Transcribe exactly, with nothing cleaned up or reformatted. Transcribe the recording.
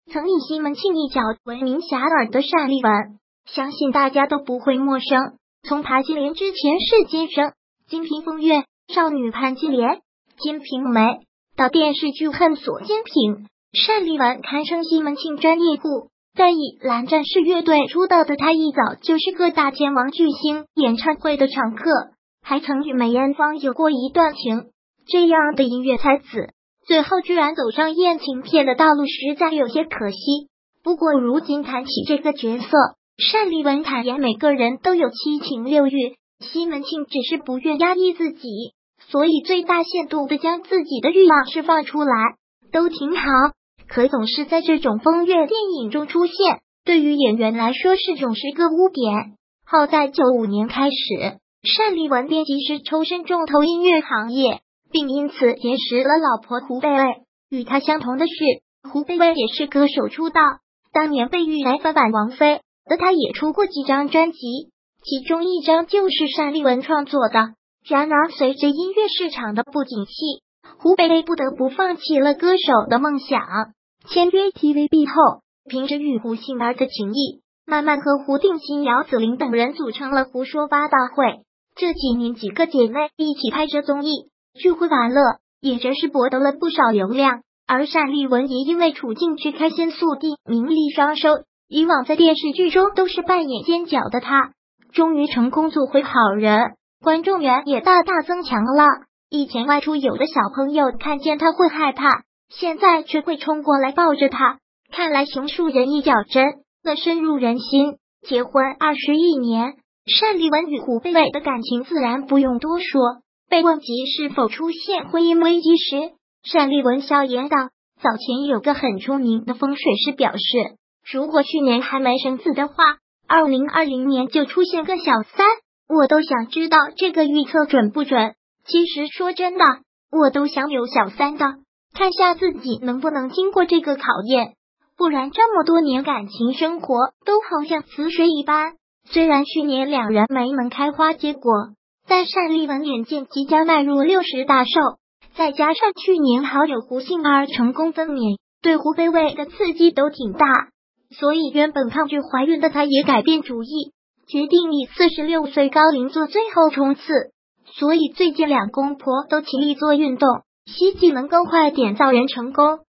曾以西门庆一角闻名遐迩的单立文，相信大家都不会陌生。从爬金莲之前是今生、金屏风月、少女潘金莲、金瓶梅，到电视剧恨锁金瓶，单立文堪称西门庆专业户。在以蓝战士乐队出道的他，一早就是各大天王巨星演唱会的常客，还曾与梅艳芳有过一段情。这样的音乐才子，最后居然走上艳情片的道路，实在有些可惜。不过如今谈起这个角色，单立文坦言每个人都有七情六欲，西门庆只是不愿压抑自己，所以最大限度的将自己的欲望释放出来，都挺好。可总是在这种风月电影中出现，对于演员来说是总是个污点。好在九五年开始，单立文便及时抽身重投音乐行业，并因此结识了老婆胡贝贝。与他相同的是，胡贝贝也是歌手出道，当年被誉为翻版王菲的他也出过几张专辑，其中一张就是单立文创作的。然而随着音乐市场的不景气，胡贝贝不得不放弃了歌手的梦想。签约 T V B 后，凭着与胡杏儿的情谊，慢慢和胡定欣、姚子羚等人组成了胡说八道会。这几年几个姐妹一起拍着综艺，聚会玩乐，也真是博得了不少流量。而单立文也因为处境之开心速递，名利双收。以往在电视剧中都是扮演尖角的他，终于成功做回好人，观众缘也大大增强了。以前外出有的小朋友看见他会害怕，现在却会冲过来抱着他。看来熊树人一脚真的深入人心。结婚二十一年，单立文与胡贝贝的感情自然不用多说。被问及是否出现婚姻危机时，单立文笑言道：“早前有个很出名的风水师表示，如果去年还没生子的话，二零二零年就出现个小三。我都想知道这个预测准不准。其实说真的，我都想有小三的，看下自己能不能经过这个考验。不然这么多年感情生活都好像死水一般。”虽然去年两人没能开花结果，但单立文眼见即将迈入六十大寿，再加上去年好友胡杏儿成功分娩，对胡贝贝的刺激都挺大，所以原本抗拒怀孕的他也改变主意，决定以四十六岁高龄做最后冲刺。所以最近两公婆都勤力做运动，希冀能够快点造人成功。